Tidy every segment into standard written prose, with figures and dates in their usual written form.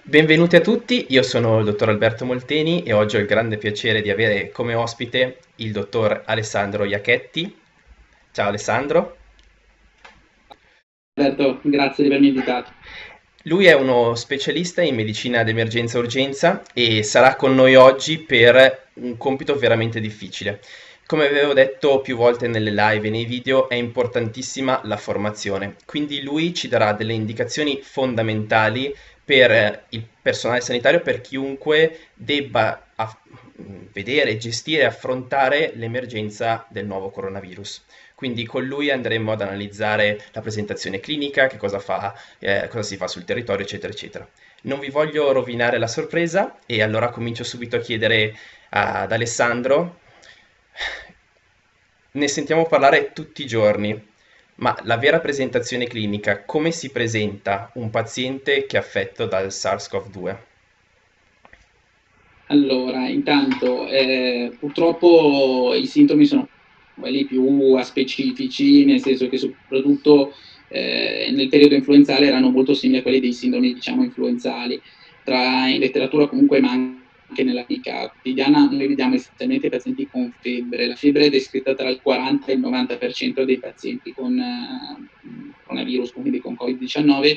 Benvenuti a tutti, io sono il dottor Alberto Molteni e oggi ho il grande piacere di avere come ospite il dottor Alessandro Iachetti. Ciao Alessandro. Alberto, grazie di avermi invitato. Lui è uno specialista in medicina d'emergenza e urgenza e sarà con noi oggi per un compito veramente difficile. Come avevo detto più volte nelle live e nei video, è importantissima la formazione, quindi lui ci darà delle indicazioni fondamentali per il personale sanitario, per chiunque debba vedere, gestire e affrontare l'emergenza del nuovo coronavirus. Quindi con lui andremo ad analizzare la presentazione clinica, che cosa fa, cosa si fa sul territorio, eccetera, eccetera. Non vi voglio rovinare la sorpresa e allora comincio subito a chiedere ad Alessandro. Ne sentiamo parlare tutti i giorni, ma la vera presentazione clinica, come si presenta un paziente che è affetto dal SARS-CoV-2? Allora, intanto, purtroppo i sintomi sono quelli più aspecifici, nel senso che soprattutto nel periodo influenzale erano molto simili a quelli dei sintomi, diciamo, influenzali. In letteratura comunque, ma anche nella clinica quotidiana, noi vediamo essenzialmente pazienti con febbre. La febbre è descritta tra il 40 e il 90% dei pazienti con coronavirus, quindi con Covid-19,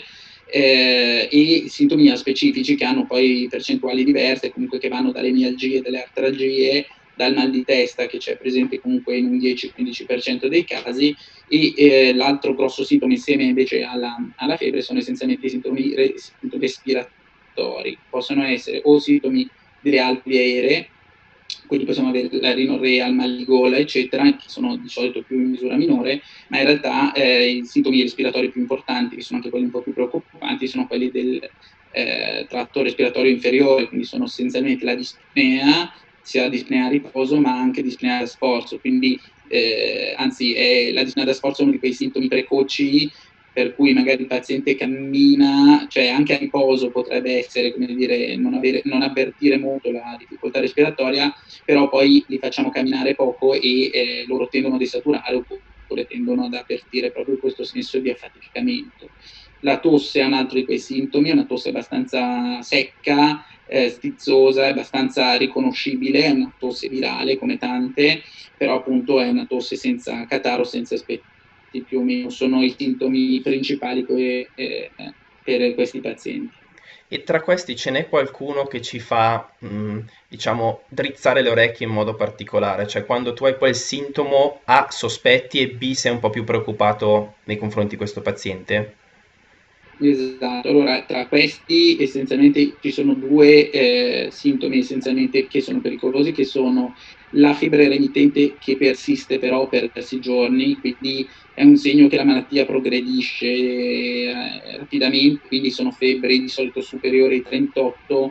e sintomi specifici che hanno poi percentuali diverse, comunque che vanno dalle mialgie, dalle artralgie, dal mal di testa che c'è presente comunque in un 10-15% dei casi, e l'altro grosso sintomo insieme invece alla febbre sono essenzialmente i sintomi respiratori. Possono essere o sintomi delle Alpi aeree, quindi possiamo avere la rinorrea, il mal di gola, eccetera, che sono di solito più in misura minore, ma in realtà i sintomi respiratori più importanti, che sono anche quelli un po' più preoccupanti, sono quelli del tratto respiratorio inferiore, quindi sono essenzialmente la dispnea, sia dispnea a riposo, ma anche dispnea da sforzo. Quindi, anzi, la dispnea da sforzo è uno di quei sintomi precoci per cui magari il paziente cammina, cioè anche a riposo potrebbe essere, come dire, non avvertire molto la difficoltà respiratoria, però poi li facciamo camminare poco e loro tendono a desaturare oppure tendono ad avvertire proprio questo senso di affaticamento. La tosse è un altro di quei sintomi, è una tosse abbastanza secca, stizzosa, abbastanza riconoscibile, è una tosse virale come tante, però appunto è una tosse senza catarro, senza aspetti, più o meno sono i sintomi principali per questi pazienti. E tra questi ce n'è qualcuno che ci fa, diciamo, drizzare le orecchie in modo particolare? Cioè quando tu hai quel sintomo A sospetti e B sei un po' più preoccupato nei confronti di questo paziente? Esatto, allora tra questi essenzialmente ci sono due sintomi essenzialmente che sono pericolosi, che sono la febbre remitente che persiste però per diversi giorni, quindi è un segno che la malattia progredisce rapidamente, quindi sono febbri di solito superiori ai 38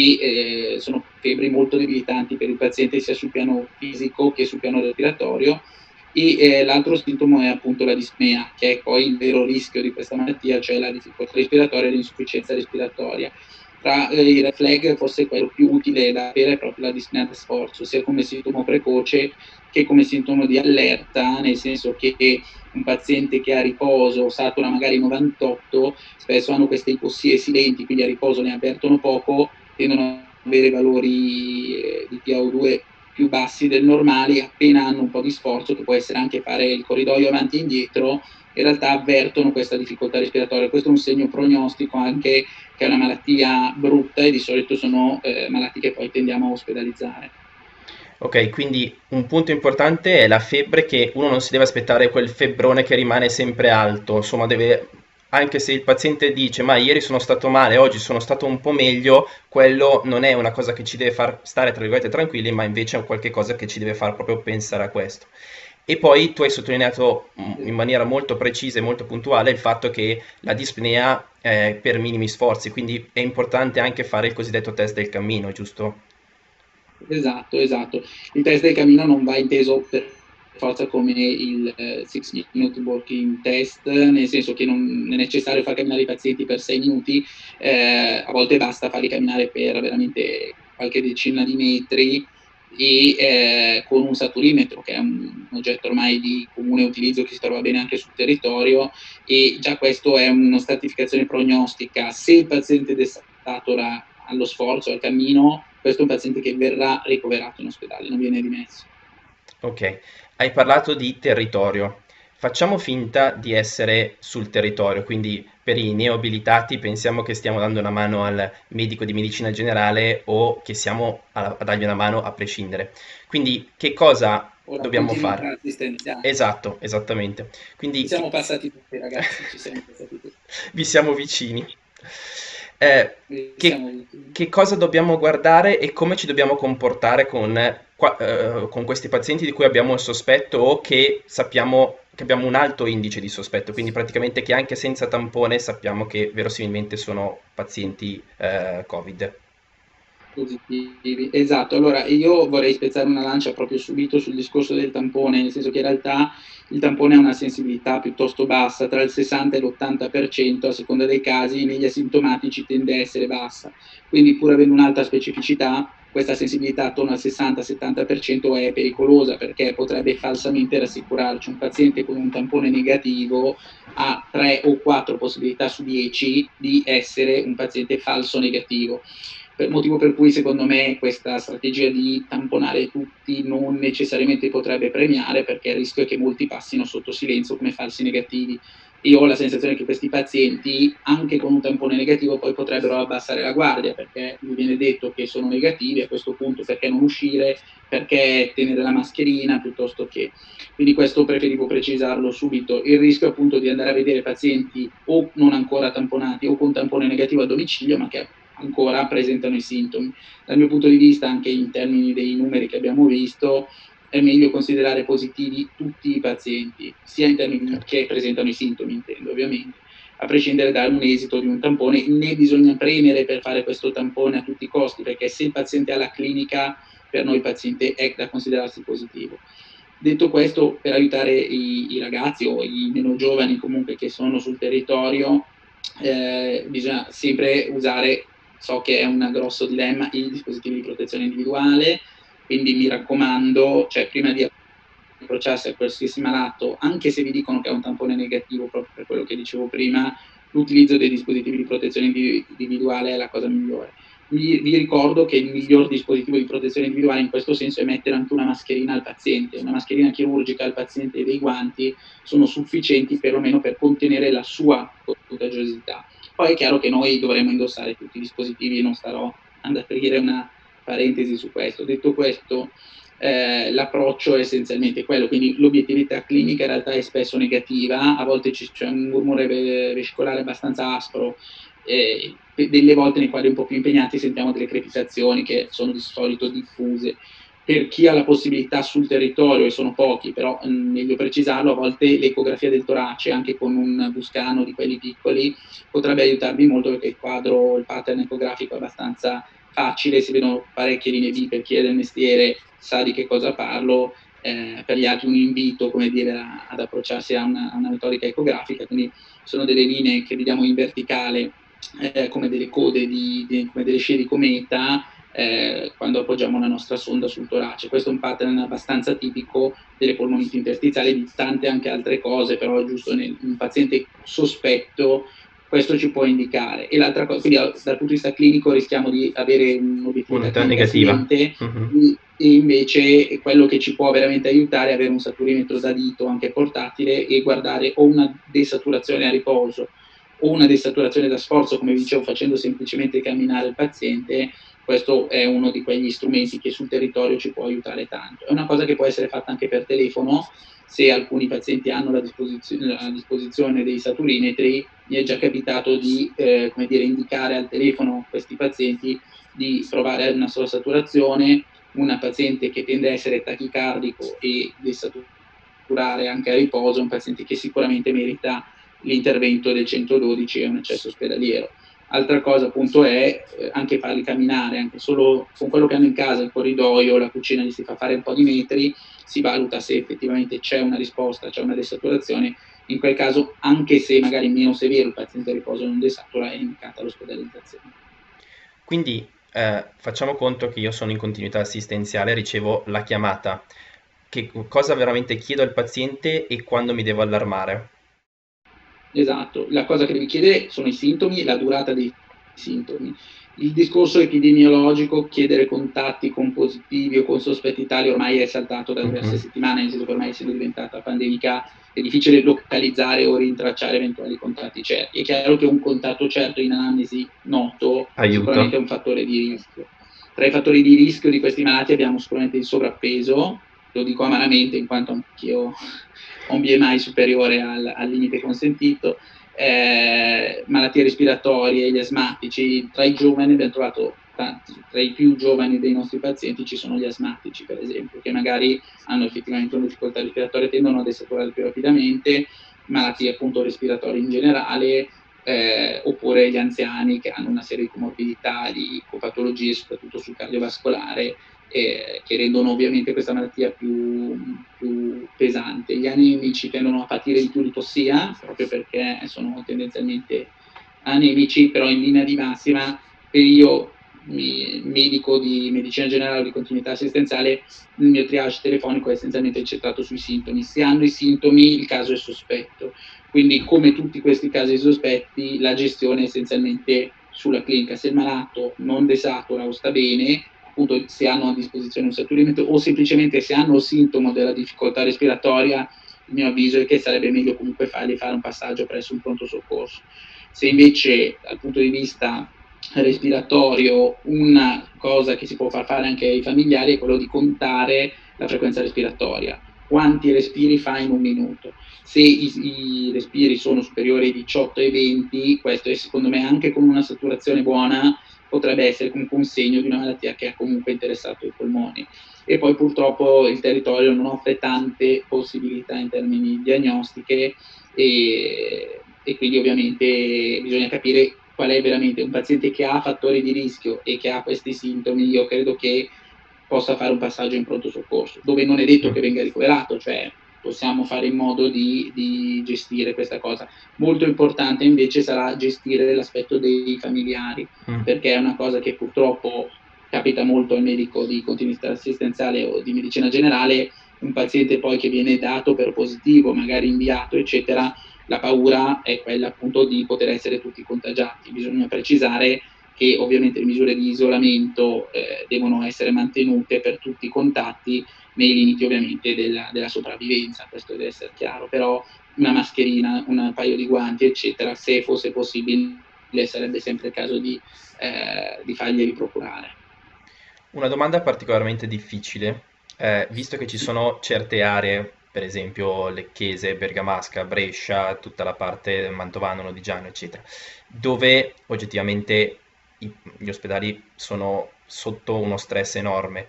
e sono febbri molto debilitanti per il paziente sia sul piano fisico che sul piano respiratorio, e l'altro sintomo è appunto la dispnea, che è poi il vero rischio di questa malattia, cioè la difficoltà respiratoria e l'insufficienza respiratoria. Tra i red flag forse quello più utile da avere è proprio la dispnea da sforzo, sia come sintomo precoce che come sintomo di allerta, nel senso che un paziente che è a riposo satura magari 98, spesso hanno queste ipossie silenti, quindi a riposo ne avvertono poco, tendono ad avere valori di PaO2 più bassi del normale, appena hanno un po' di sforzo, che può essere anche fare il corridoio avanti e indietro, in realtà avvertono questa difficoltà respiratoria. Questo è un segno prognostico anche che è una malattia brutta e di solito sono malati che poi tendiamo a ospedalizzare. Ok, quindi un punto importante è la febbre, che uno non si deve aspettare quel febbrone che rimane sempre alto, insomma deve, anche se il paziente dice ma ieri sono stato male, oggi sono stato un po' meglio, quello non è una cosa che ci deve far stare tra virgolette tranquilli, ma invece è un qualche cosa che ci deve far proprio pensare a questo. E poi tu hai sottolineato in maniera molto precisa e molto puntuale il fatto che la dispnea è per minimi sforzi, quindi è importante anche fare il cosiddetto test del cammino, giusto? Esatto, esatto. Il test del cammino non va inteso per forza come il 6 minute walking test, nel senso che non è necessario far camminare i pazienti per 6 minuti, a volte basta farli camminare per veramente qualche decina di metri e con un saturimetro, che è un oggetto ormai di comune utilizzo che si trova bene anche sul territorio, e già questo è una stratificazione prognostica. Se il paziente portato allo sforzo, al cammino, questo è un paziente che verrà ricoverato in ospedale, non viene dimesso. Ok, hai parlato di territorio. Facciamo finta di essere sul territorio, quindi per i neoabilitati pensiamo che stiamo dando una mano al medico di medicina generale o che siamo a dargli una mano a prescindere. Quindi che cosa O la dobbiamo continuità fare? assistenziale. Esatto, esattamente. Ci Quindi siamo passati tutti, ragazzi, ci siamo passati tutti. vi siamo vicini. Eh, che, Siamo vicini. che cosa dobbiamo guardare e come ci dobbiamo comportare con questi pazienti di cui abbiamo il sospetto o che sappiamo che abbiamo un alto indice di sospetto, quindi praticamente che anche senza tampone sappiamo che verosimilmente sono pazienti Covid. Positivi, esatto. Allora, io vorrei spezzare una lancia proprio subito sul discorso del tampone, nel senso che in realtà il tampone ha una sensibilità piuttosto bassa, tra il 60 e l'80%, a seconda dei casi, negli asintomatici tende a essere bassa. Quindi, pur avendo un'alta specificità, questa sensibilità attorno al 60-70% è pericolosa perché potrebbe falsamente rassicurarci. Un paziente con un tampone negativo ha 3 o 4 possibilità su 10 di essere un paziente falso negativo. Motivo per cui secondo me questa strategia di tamponare tutti non necessariamente potrebbe premiare, perché il rischio è che molti passino sotto silenzio come falsi negativi. Io ho la sensazione che questi pazienti, anche con un tampone negativo, poi potrebbero abbassare la guardia, perché gli viene detto che sono negativi, a questo punto perché non uscire, perché tenere la mascherina piuttosto che. Quindi questo preferivo precisarlo subito. Il rischio appunto di andare a vedere pazienti o non ancora tamponati o con tampone negativo a domicilio, ma che ancora presentano i sintomi. Dal mio punto di vista, anche in termini dei numeri che abbiamo visto, è meglio considerare positivi tutti i pazienti, sia in termini Certo. che presentano i sintomi, intendo ovviamente, a prescindere da un esito di un tampone, né bisogna premere per fare questo tampone a tutti i costi, perché se il paziente ha la clinica, per noi il paziente è da considerarsi positivo. Detto questo, per aiutare i ragazzi o i meno giovani comunque che sono sul territorio, bisogna sempre usare, so che è un grosso dilemma, i dispositivi di protezione individuale, quindi mi raccomando, cioè prima di approcciarsi a qualsiasi malato, anche se vi dicono che è un tampone negativo, proprio per quello che dicevo prima, l'utilizzo dei dispositivi di protezione individuale è la cosa migliore. Vi ricordo che il miglior dispositivo di protezione individuale in questo senso è mettere anche una mascherina al paziente. Una mascherina chirurgica al paziente e dei guanti sono sufficienti perlomeno per contenere la sua contagiosità. Poi è chiaro che noi dovremmo indossare tutti i dispositivi e non starò ad aprire una parentesi su questo. Detto questo, l'approccio è essenzialmente quello, quindi l'obiettività clinica in realtà è spesso negativa, a volte c'è un murmure vescicolare abbastanza aspro, delle volte nei quadri un po' più impegnati sentiamo delle crepitazioni che sono di solito diffuse. Per chi ha la possibilità sul territorio, e sono pochi, però meglio precisarlo, a volte l'ecografia del torace, anche con un buscano di quelli piccoli, potrebbe aiutarvi molto perché il pattern ecografico è abbastanza facile, si vedono parecchie linee B per chi è del mestiere, sa di che cosa parlo, per gli altri un invito, come dire, ad approcciarsi a una metodica ecografica, quindi sono delle linee che vediamo in verticale come delle code, come delle scie di cometa, quando appoggiamo la nostra sonda sul torace. Questo è un pattern abbastanza tipico delle polmoniti interstiziali e di tante anche altre cose, però è giusto in un paziente sospetto questo ci può indicare. E l'altra cosa, quindi dal punto di vista clinico rischiamo di avere un'obiettività Unità clinica negativa. silente, Mhm. e invece quello che ci può veramente aiutare è avere un saturimetro da dito anche portatile e guardare o una desaturazione a riposo o una desaturazione da sforzo, come vi dicevo, facendo semplicemente camminare il paziente. Questo è uno di quegli strumenti che sul territorio ci può aiutare tanto. È una cosa che può essere fatta anche per telefono, se alcuni pazienti hanno a disposizione dei saturimetri. Mi è già capitato di come dire, indicare al telefono a questi pazienti di provare una sola saturazione, una paziente che tende a essere tachicardico e desaturare anche a riposo, un paziente che sicuramente merita l'intervento del 112 e un accesso ospedaliero. Altra cosa appunto è anche farli camminare, anche solo con quello che hanno in casa, il corridoio, la cucina, gli si fa fare un po' di metri, si valuta se effettivamente c'è una risposta, c'è una desaturazione. In quel caso, anche se magari meno severo il paziente a riposo non desatura, è indicata l'ospedalizzazione. Quindi facciamo conto che io sono in continuità assistenziale, ricevo la chiamata. Che cosa veramente chiedo al paziente e quando mi devo allarmare? Esatto, la cosa che devi chiedere sono i sintomi e la durata dei sintomi. Il discorso epidemiologico, chiedere contatti con positivi o con sospetti tali, ormai è saltato da diverse settimane, nel senso che ormai essendo diventata pandemica è difficile localizzare o rintracciare eventuali contatti certi. È chiaro che un contatto certo in analisi noto sicuramente è un fattore di rischio. Tra i fattori di rischio di questi malati abbiamo sicuramente il sovrappeso, lo dico amaramente in quanto anch'io ho un BMI superiore al limite consentito, malattie respiratorie, gli asmatici. Tra i giovani abbiamo trovato tra i più giovani dei nostri pazienti ci sono gli asmatici, per esempio, che magari hanno effettivamente una difficoltà respiratoria, tendono ad assaturare più rapidamente, malattie appunto respiratorie in generale, oppure gli anziani che hanno una serie di comorbidità, di patologie, soprattutto sul cardiovascolare, che rendono ovviamente questa malattia più pesante. Gli anemici tendono a patire di più l'ipossia, proprio perché sono tendenzialmente anemici, però in linea di massima, per io medico di medicina generale o di continuità assistenziale, il mio triage telefonico è essenzialmente incentrato sui sintomi. Se hanno i sintomi, il caso è sospetto. Quindi, come tutti questi casi sospetti, la gestione è essenzialmente sulla clinica. Se il malato non desatura o sta bene, appunto se hanno a disposizione un saturimento o semplicemente se hanno il sintomo della difficoltà respiratoria, il mio avviso è che sarebbe meglio comunque fare un passaggio presso un pronto soccorso. Se invece dal punto di vista respiratorio una cosa che si può far fare anche ai familiari è quello di contare la frequenza respiratoria, quanti respiri fa in un minuto. Se i respiri sono superiori ai 18 e 20, questo è secondo me anche con una saturazione buona potrebbe essere comunque un segno di una malattia che ha comunque interessato i polmoni. E poi purtroppo il territorio non offre tante possibilità in termini diagnostiche e quindi ovviamente bisogna capire qual è veramente un paziente che ha fattori di rischio e che ha questi sintomi. Io credo che possa fare un passaggio in pronto soccorso, dove non è detto che venga ricoverato, cioè possiamo fare in modo di gestire questa cosa. Molto importante invece sarà gestire l'aspetto dei familiari, perché è una cosa che purtroppo capita molto al medico di continuità assistenziale o di medicina generale, un paziente poi che viene dato per positivo, magari inviato, eccetera, la paura è quella appunto di poter essere tutti contagiati. Bisogna precisare che ovviamente le misure di isolamento devono essere mantenute per tutti i contatti nei limiti ovviamente della sopravvivenza, questo deve essere chiaro, però una mascherina, un paio di guanti, eccetera, se fosse possibile sarebbe sempre il caso di farglieli procurare. Una domanda particolarmente difficile, visto che ci sono certe aree, per esempio Lecchese, Bergamasca, Brescia, tutta la parte Mantovano, Lodigiano, eccetera, dove oggettivamente gli ospedali sono sotto uno stress enorme.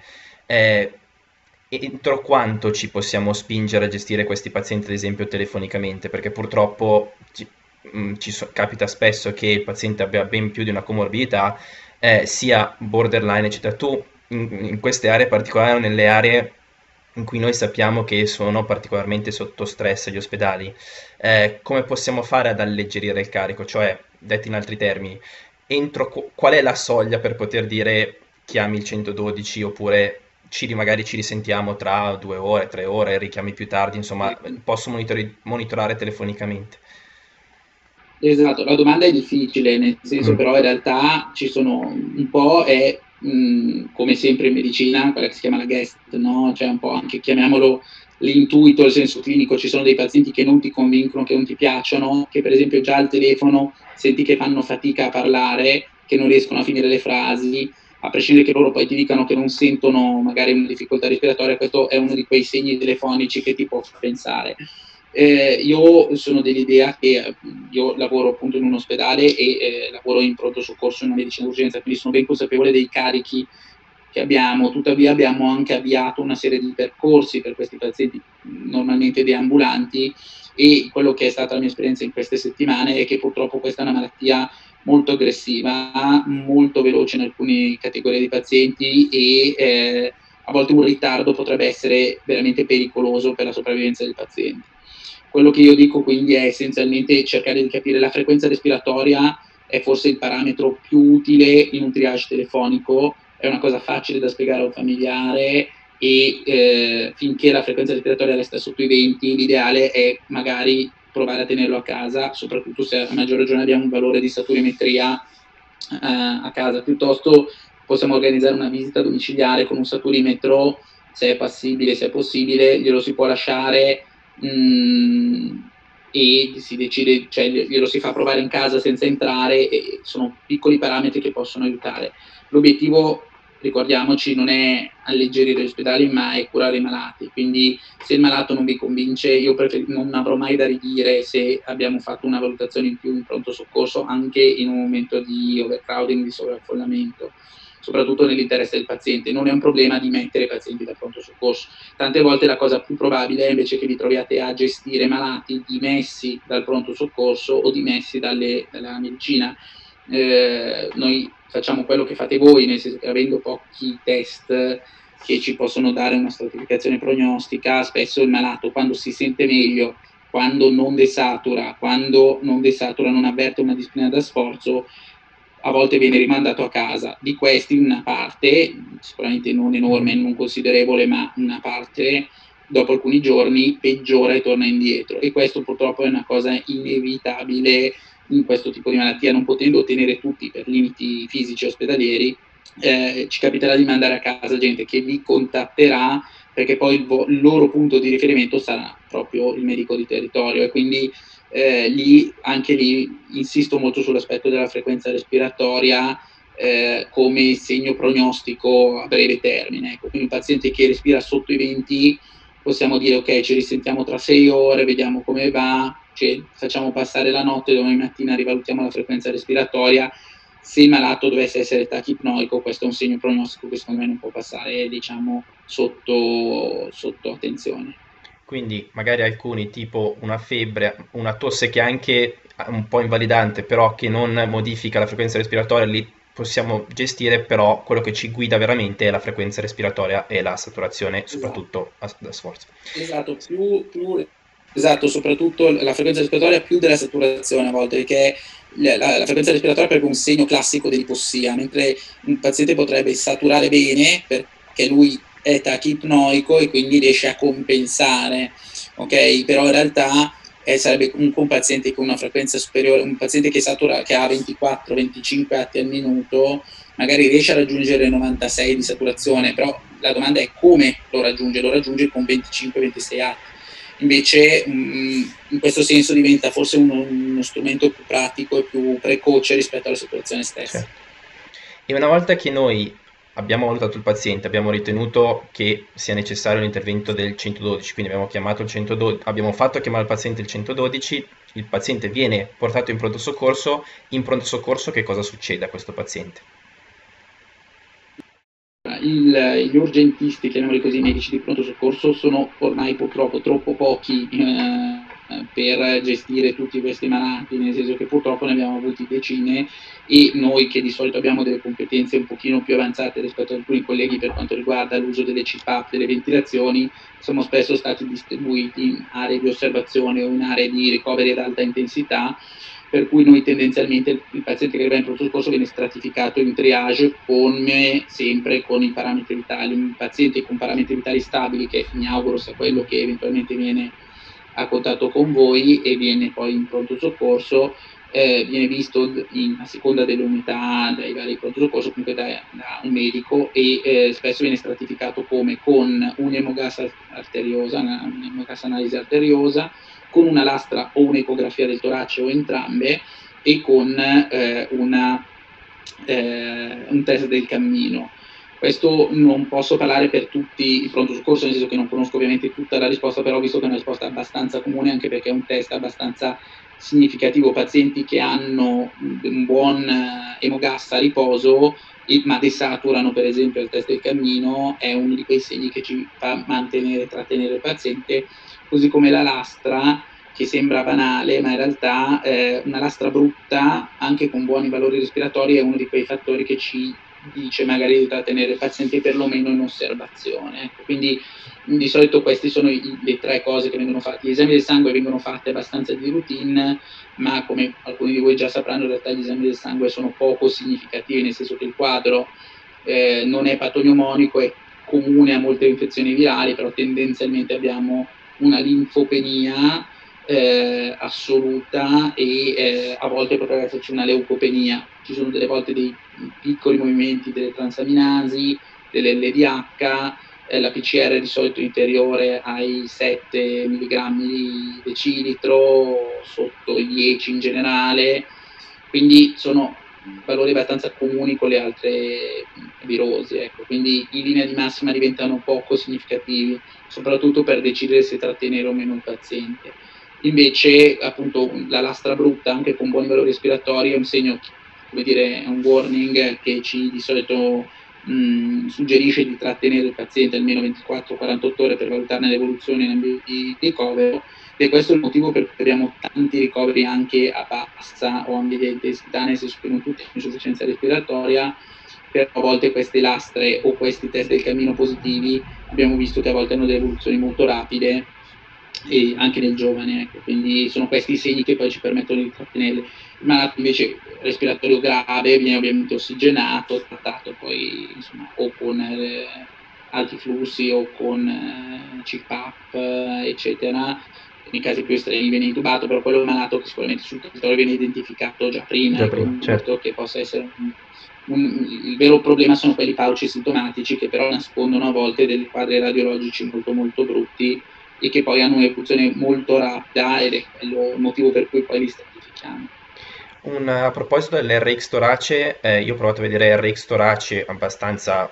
Entro quanto ci possiamo spingere a gestire questi pazienti, ad esempio, telefonicamente? Perché purtroppo capita spesso che il paziente abbia ben più di una comorbidità, sia borderline, eccetera. Tu in queste aree particolari o nelle aree in cui noi sappiamo che sono particolarmente sotto stress gli ospedali, come possiamo fare ad alleggerire il carico? Cioè, detto in altri termini, qual è la soglia per poter dire chiami il 112 oppure magari ci risentiamo tra 2 ore, 3 ore, richiami più tardi, insomma, posso monitorare telefonicamente. Esatto, la domanda è difficile, nel senso però in realtà ci sono un po' come sempre in medicina, quella che si chiama la guest, no? Cioè un po' anche, chiamiamolo l'intuito, il senso clinico, ci sono dei pazienti che non ti convincono, che non ti piacciono, che per esempio già al telefono senti che fanno fatica a parlare, che non riescono a finire le frasi, a prescindere che loro poi ti dicano che non sentono magari una difficoltà respiratoria, questo è uno di quei segni telefonici che ti può pensare. Io sono dell'idea che io lavoro appunto in un ospedale e lavoro in pronto soccorso in una medicina d'urgenza, quindi sono ben consapevole dei carichi che abbiamo, tuttavia abbiamo anche avviato una serie di percorsi per questi pazienti normalmente deambulanti e quello che è stata la mia esperienza in queste settimane è che purtroppo questa è una malattia molto aggressiva, molto veloce in alcune categorie di pazienti e a volte un ritardo potrebbe essere veramente pericoloso per la sopravvivenza del paziente. Quello che io dico quindi è essenzialmente cercare di capire la frequenza respiratoria, è forse il parametro più utile in un triage telefonico, è una cosa facile da spiegare a un familiare e finché la frequenza respiratoria resta sotto i 20, l'ideale è magari provare a tenerlo a casa, soprattutto se a maggior ragione abbiamo un valore di saturimetria a casa, piuttosto possiamo organizzare una visita domiciliare con un saturimetro, se è passibile, se è possibile, glielo si può lasciare e si decide, cioè glielo si fa provare in casa senza entrare, e sono piccoli parametri che possono aiutare. L'obiettivo, ricordiamoci, non è alleggerire gli ospedali, ma è curare i malati. Quindi se il malato non vi convince, io non avrò mai da ridire se abbiamo fatto una valutazione in più in pronto soccorso, anche in un momento di overcrowding, di sovraffollamento, soprattutto nell'interesse del paziente. Non è un problema di mettere i pazienti da pronto soccorso. Tante volte la cosa più probabile è, invece che vi troviate a gestire malati dimessi dal pronto soccorso o dimessi dalla medicina. Noi facciamo quello che fate voi, nel senso che, avendo pochi test che ci possono dare una stratificazione prognostica, spesso il malato, quando si sente meglio, quando non desatura, non avverte una dispnea da sforzo, a volte viene rimandato a casa. Di questi una parte, sicuramente non enorme, non considerevole, ma una parte, dopo alcuni giorni peggiora e torna indietro, e questo purtroppo è una cosa inevitabile in questo tipo di malattia. Non potendo ottenere tutti per limiti fisici ospedalieri, ci capiterà di mandare a casa gente che vi contatterà, perché poi il loro punto di riferimento sarà proprio il medico di territorio, e quindi anche lì insisto molto sull'aspetto della frequenza respiratoria come segno prognostico a breve termine. Ecco, quindi un paziente che respira sotto i 20, possiamo dire ok, ci risentiamo tra 6 ore, vediamo come va, facciamo passare la notte, domani mattina rivalutiamo la frequenza respiratoria. Se il malato dovesse essere tachipnoico, questo è un segno prognostico che secondo me non può passare, diciamo, sotto attenzione. Quindi magari alcuni, tipo una febbre, una tosse che è anche un po' invalidante, però che non modifica la frequenza respiratoria, li possiamo gestire, però quello che ci guida veramente è la frequenza respiratoria e la saturazione, Esatto. soprattutto da sforzo. Esatto, esatto, soprattutto la frequenza respiratoria più della saturazione a volte, perché la frequenza respiratoria è proprio un segno classico dell'ipossia, mentre un paziente potrebbe saturare bene perché lui è tachipnoico e quindi riesce a compensare, ok? Però in realtà sarebbe comunque un paziente con una frequenza superiore, un paziente che satura, che ha 24-25 atti al minuto, magari riesce a raggiungere 96 di saturazione, però la domanda è come lo raggiunge con 25-26 atti. Invece in questo senso diventa forse uno strumento più pratico e più precoce rispetto alla saturazione stessa. Certo. E una volta che noi abbiamo valutato il paziente, abbiamo ritenuto che sia necessario l'intervento del 112, quindi abbiamo chiamato il 112, abbiamo fatto chiamare il paziente il 112, il paziente viene portato in pronto soccorso che cosa succede a questo paziente? Gli urgentisti, chiamiamoli così, i medici di pronto soccorso, sono ormai purtroppo troppo pochi per gestire tutti questi malati, nel senso che purtroppo ne abbiamo avuti decine, e noi, che di solito abbiamo delle competenze un pochino più avanzate rispetto ad alcuni colleghi per quanto riguarda l'uso delle CPAP, delle ventilazioni, siamo spesso stati distribuiti in aree di osservazione o in aree di ricoveri ad alta intensità, per cui noi tendenzialmente il paziente che arriva in pronto soccorso viene stratificato in triage, come sempre con i parametri vitali. Un paziente con parametri vitali stabili, che mi auguro sia quello che eventualmente viene a contatto con voi e viene poi in pronto soccorso, viene visto a seconda delle unità dai vari pronto soccorso, comunque da un medico, e spesso viene stratificato con un'emogassa arteriosa, un'emogassa analisi arteriosa, con una lastra o un'ecografia del torace o entrambe, e con un test del cammino. Questo non posso parlare per tutti i pronto soccorso, nel senso che non conosco ovviamente tutta la risposta, però visto che è una risposta abbastanza comune, anche perché è un test abbastanza significativo, pazienti che hanno un buon emogas a riposo ma desaturano per esempio il test del cammino, è uno di quei segni che ci fa trattenere il paziente, così come la lastra, che sembra banale, ma in realtà una lastra brutta, anche con buoni valori respiratori, è uno di quei fattori che ci dice magari di trattenere il paziente perlomeno in osservazione. Ecco, quindi di solito queste sono le tre cose che vengono fatte. Gli esami del sangue vengono fatti abbastanza di routine, ma come alcuni di voi già sapranno, in realtà gli esami del sangue sono poco significativi, nel senso che il quadro non è patognomonico, è comune a molte infezioni virali, però tendenzialmente abbiamo una linfopenia assoluta e a volte potrebbe esserci una leucopenia. Ci sono delle volte dei piccoli movimenti delle transaminasi, dell'LDH, la PCR di solito inferiore ai 7 mg di decilitro, sotto i 10 in generale, quindi sono valori abbastanza comuni con le altre virosi, ecco. Quindi in linea di massima diventano poco significativi, soprattutto per decidere se trattenere o meno il paziente. Invece, appunto, la lastra brutta, anche con buoni valori respiratori, è un segno, come dire, è un warning che ci di solito suggerisce di trattenere il paziente almeno 24-48 ore per valutarne l'evoluzione in ambiente di ricovero, e questo è il motivo per cui abbiamo tanti ricoveri anche a bassa o a media intensità, nel senso che non tutti hanno insufficienza respiratoria, però a volte queste lastre o questi test del cammino positivi abbiamo visto che a volte hanno delle evoluzioni molto rapide e anche nel giovane, ecco. Quindi sono questi i segni che poi ci permettono di trattenere. Il malato invece respiratorio grave viene ovviamente ossigenato, trattato poi insomma o con alti flussi o con CPAP, eccetera. Nei casi più estremi viene intubato, però quello è un malato che sicuramente sul territorio viene identificato già prima, Già ecco, prima, certo. che possa essere il vero problema sono quelli paucisintomatici che però nascondono a volte dei quadri radiologici molto molto brutti e che poi hanno un'evoluzione molto rapida ed è quello il motivo per cui poi li stratifichiamo. A proposito dell'RX torace, io ho provato a vedere RX torace abbastanza,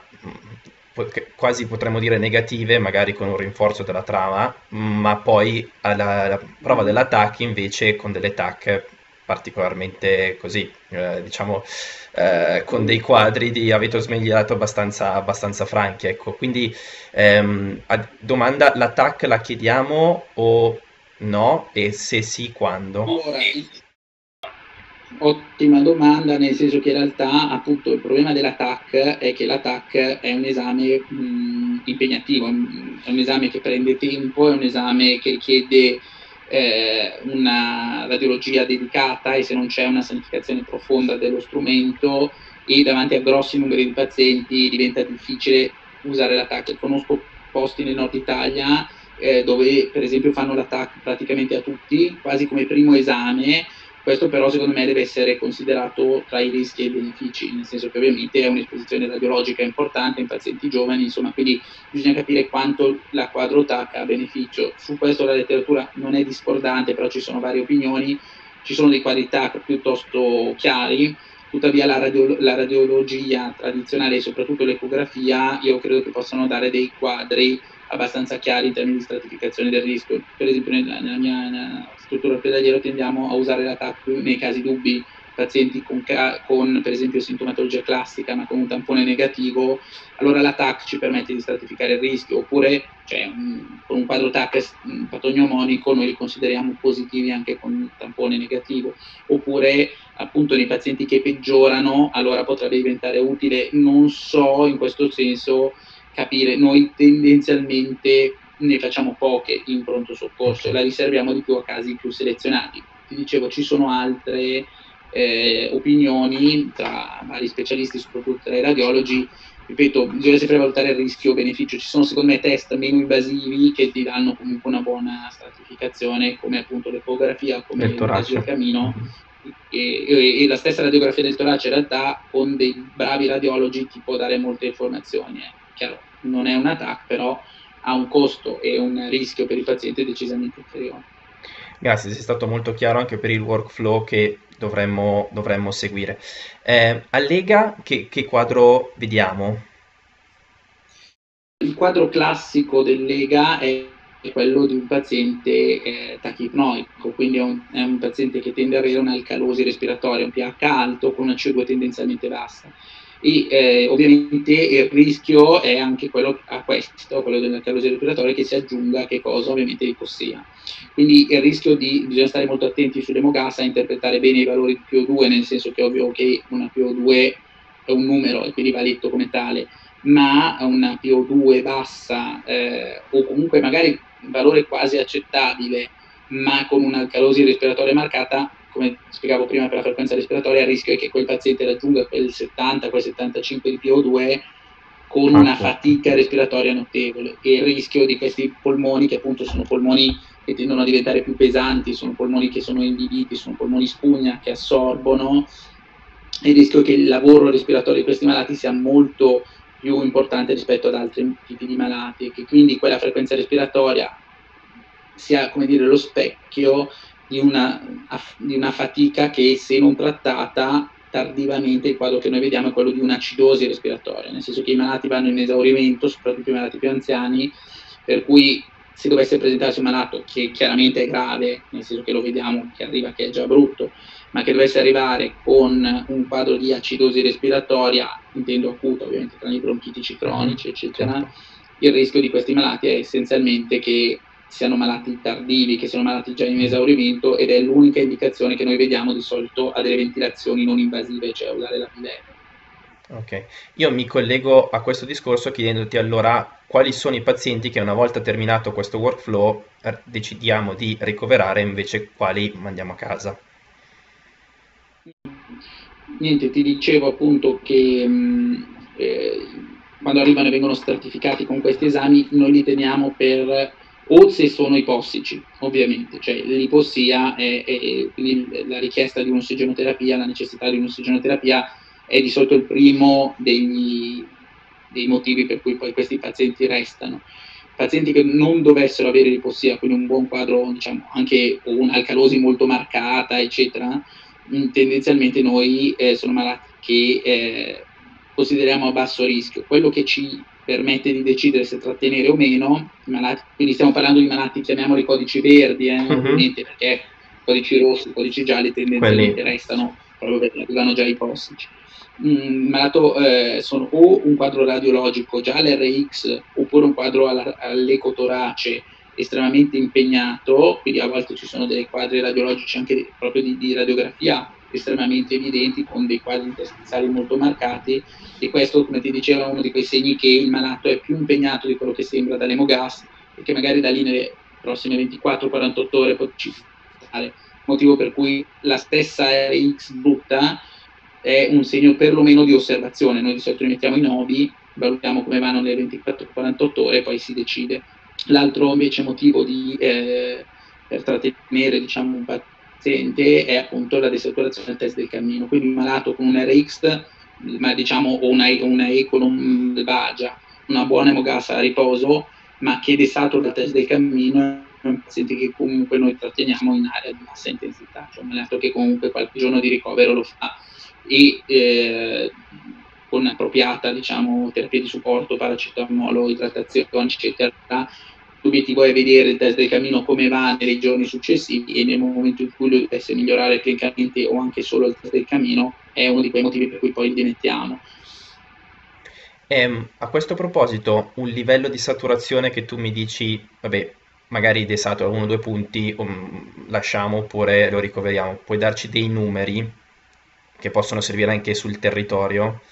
quasi potremmo dire negative, magari con un rinforzo della trama, ma poi alla prova dell'attacco invece con delle TAC particolarmente così, diciamo, con dei quadri di avete smegliato abbastanza franchi, ecco. Quindi, domanda, l'attacco la chiediamo o no? E se sì, quando? Allora, ottima domanda, nel senso che in realtà appunto il problema dell'ATAC è che l'ATAC è un esame impegnativo, è un esame che prende tempo, è un esame che richiede una radiologia dedicata e se non c'è una sanificazione profonda dello strumento e davanti a grossi numeri di pazienti diventa difficile usare l'ATAC. Conosco posti nel nord Italia dove per esempio fanno l'ATAC praticamente a tutti, quasi come primo esame. Questo però secondo me deve essere considerato tra i rischi e i benefici, nel senso che ovviamente è un'esposizione radiologica importante in pazienti giovani, insomma, quindi bisogna capire quanto la quadrotac ha beneficio. Su questo la letteratura non è discordante, però ci sono varie opinioni, ci sono dei quadri TAC piuttosto chiari, tuttavia la radiologia tradizionale e soprattutto l'ecografia io credo che possano dare dei quadri abbastanza chiari in termini di stratificazione del rischio. Per esempio nella mia struttura ospedaliera tendiamo a usare la TAC nei casi dubbi, pazienti con per esempio sintomatologia classica ma con un tampone negativo, allora la TAC ci permette di stratificare il rischio, oppure con un quadro TAC patognomonico noi li consideriamo positivi anche con un tampone negativo, oppure appunto nei pazienti che peggiorano allora potrebbe diventare utile, non so in questo senso capire, noi tendenzialmente ne facciamo poche in pronto soccorso, okay. La riserviamo di più a casi più selezionati. Ti dicevo, ci sono altre opinioni tra vari specialisti, soprattutto tra i radiologi. Ripeto, bisogna sempre valutare il rischio-beneficio. Ci sono secondo me test meno invasivi che ti danno comunque una buona stratificazione, come appunto l'ecografia, come il test del camino. E la stessa radiografia del torace in realtà con dei bravi radiologi ti può dare molte informazioni. Chiaro, non è una TAC, però ha un costo e un rischio per il paziente decisamente inferiore. Grazie, sei stato molto chiaro anche per il workflow che dovremmo seguire. A Lega che quadro vediamo? Il quadro classico del Lega è quello di un paziente tachipnoico, quindi è un paziente che tende ad avere un'alcalosi respiratoria, un pH alto con una CO2 tendenzialmente bassa. E ovviamente il rischio è anche quello a questo, quello dell'alcalosi respiratoria, che si aggiunga che cosa? Ovviamente ipossia. Quindi il rischio bisogna stare molto attenti sull'emogassa, interpretare bene i valori di PO2, nel senso che è ovvio che una PO2 è un numero e quindi va letto come tale, ma una PO2 bassa o comunque magari un valore quasi accettabile, ma con un'alcalosi respiratoria marcata, come spiegavo prima per la frequenza respiratoria, il rischio è che quel paziente raggiunga quel 70, quel 75 di PO2 con una fatica respiratoria notevole e il rischio di questi polmoni, che appunto sono polmoni che tendono a diventare più pesanti, sono polmoni che sono inibiti, sono polmoni spugna che assorbono, il rischio che il lavoro respiratorio di questi malati sia molto più importante rispetto ad altri tipi di malati, e che quindi quella frequenza respiratoria sia, come dire, lo specchio di una fatica che, se non trattata tardivamente, il quadro che noi vediamo è quello di un'acidosi respiratoria, nel senso che i malati vanno in esaurimento, soprattutto i malati più anziani, per cui se dovesse presentarsi un malato che chiaramente è grave, nel senso che lo vediamo che arriva che è già brutto, ma che dovesse arrivare con un quadro di acidosi respiratoria, intendo acuta ovviamente, tra i bronchitici cronici, eccetera, certo. il rischio di questi malati è essenzialmente che siano malati tardivi, che siano malati già in esaurimento, ed è l'unica indicazione che noi vediamo di solito a delle ventilazioni non invasive, cioè a usare la pipetta. Ok, io mi collego a questo discorso chiedendoti allora quali sono i pazienti che una volta terminato questo workflow decidiamo di ricoverare, invece quali mandiamo a casa. Niente, ti dicevo appunto che quando arrivano e vengono stratificati con questi esami, noi li teniamo per, o se sono ipossici, ovviamente, cioè l'ipossia quindi la richiesta di un'ossigenoterapia, la necessità di un'ossigenoterapia è di solito il primo dei motivi per cui poi questi pazienti restano. Pazienti che non dovessero avere l'ipossia, quindi un buon quadro, diciamo, anche o un'alcalosi molto marcata, eccetera, tendenzialmente noi sono malati che consideriamo a basso rischio. Quello che ci permette di decidere se trattenere o meno i malati, quindi stiamo parlando di malati, chiamiamoli codici verdi, ovviamente, perché codici rossi, codici gialli tendenzialmente Quelli... restano proprio perché arrivano già i tossici. Il malato sono o un quadro radiologico già all'RX, oppure un quadro all'ecotorace estremamente impegnato, quindi a volte ci sono dei quadri radiologici anche proprio di radiografia estremamente evidenti, con dei quadri interstiziali molto marcati, e questo, come ti dicevo, è uno di quei segni che il malato è più impegnato di quello che sembra dall'emogas, e che magari da lì nelle prossime 24-48 ore può citare, motivo per cui la stessa RX brutta è un segno perlomeno di osservazione. Noi di solito li mettiamo in OBI, valutiamo come vanno nelle 24-48 ore e poi si decide. L'altro invece motivo per trattenere, diciamo, un paziente è appunto la desaturazione del test del cammino. Quindi un malato con un RX, ma diciamo, o una eco non bagia, una buona emogassa a riposo, ma che desatura il test del cammino, è un paziente che comunque noi tratteniamo in area di bassa intensità, cioè un malato che comunque qualche giorno di ricovero lo fa, e con appropriata, diciamo, terapia di supporto, paracetamolo, idratazione, eccetera. L'obiettivo è vedere il test del cammino come va nei giorni successivi, e nel momento in cui lui dovesse migliorare clinicamente o anche solo il test del cammino, è uno di quei motivi per cui poi li dimettiamo. A questo proposito, un livello di saturazione che tu mi dici, vabbè, magari desatura 1-2 punti, lasciamo oppure lo ricoveriamo, puoi darci dei numeri che possono servire anche sul territorio?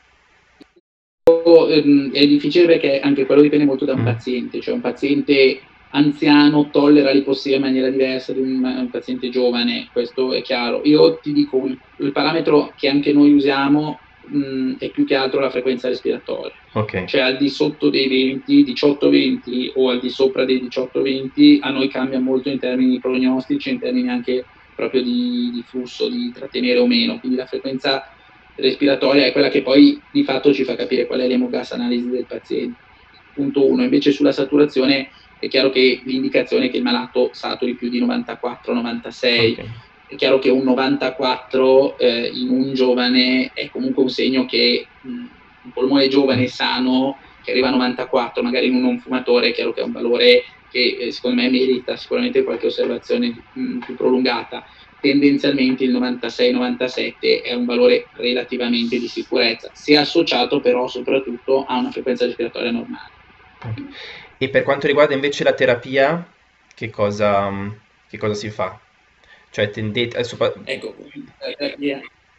È difficile perché anche quello dipende molto da un paziente, cioè un paziente anziano tollera l'ipossia in maniera diversa di un paziente giovane, questo è chiaro. Io ti dico, il parametro che anche noi usiamo è più che altro la frequenza respiratoria. Ok. Cioè al di sotto dei 20, 18-20, o al di sopra dei 18-20, a noi cambia molto in termini prognostici, in termini anche proprio di flusso, di trattenere o meno. Quindi la frequenza respiratoria è quella che poi di fatto ci fa capire qual è l'emogas analisi del paziente. Punto 1. Invece sulla saturazione è chiaro che l'indicazione è che il malato saturi più di 94-96. Ok. È chiaro che un 94 in un giovane è comunque un segno che un polmone giovane sano che arriva a 94, magari in un non fumatore, è chiaro che è un valore che secondo me merita sicuramente qualche osservazione più prolungata. Tendenzialmente il 96-97 è un valore relativamente di sicurezza, se associato però soprattutto a una frequenza respiratoria normale. Ok. E per quanto riguarda invece la terapia, che cosa si fa? Cioè tendete... Ecco, la terapia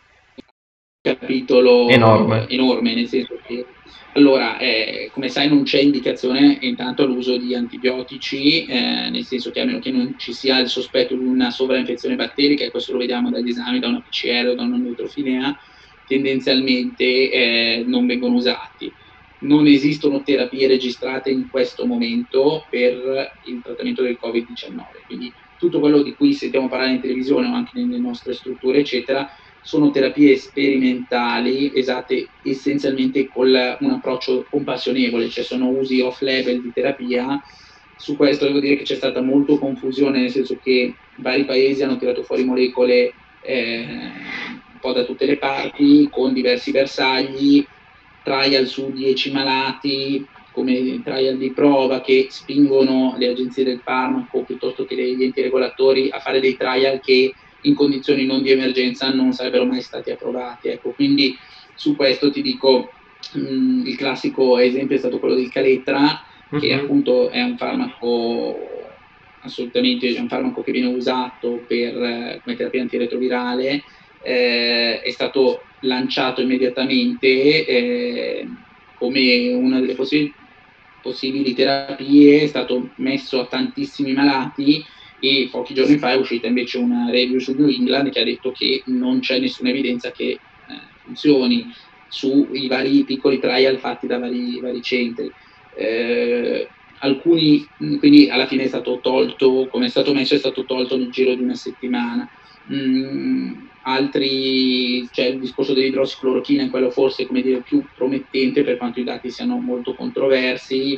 capitolo Enorme. enorme, nel senso che, allora, come sai, non c'è indicazione intanto all'uso di antibiotici, nel senso che a meno che non ci sia il sospetto di una sovrainfezione batterica, e questo lo vediamo dagli esami, da una PCR o da una neutrofinea, tendenzialmente non vengono usati. non esistono terapie registrate in questo momento per il trattamento del Covid-19. Quindi tutto quello di cui sentiamo parlare in televisione o anche nelle nostre strutture, eccetera, sono terapie sperimentali esatte essenzialmente con un approccio compassionevole, cioè sono usi off-label di terapia. Su questo devo dire che c'è stata molta confusione, nel senso che vari paesi hanno tirato fuori molecole un po' da tutte le parti, con diversi bersagli, trial su 10 malati, come trial di prova, che spingono le agenzie del farmaco piuttosto che gli enti regolatori a fare dei trial che in condizioni non di emergenza non sarebbero mai stati approvati. Ecco, quindi su questo ti dico, il classico esempio è stato quello del Caletra, che appunto è un farmaco assolutamente, è un farmaco che viene usato come terapia antiretrovirale, è stato lanciato immediatamente come una delle possibili terapie, è stato messo a tantissimi malati e pochi giorni fa è uscita invece una review su New England che ha detto che non c'è nessuna evidenza che funzioni sui vari piccoli trial fatti da vari centri. Quindi alla fine è stato tolto, come è stato messo, è stato tolto nel giro di una settimana. C'è il discorso dell'idrossiclorochina, è quello forse come dire più promettente per quanto i dati siano molto controversi.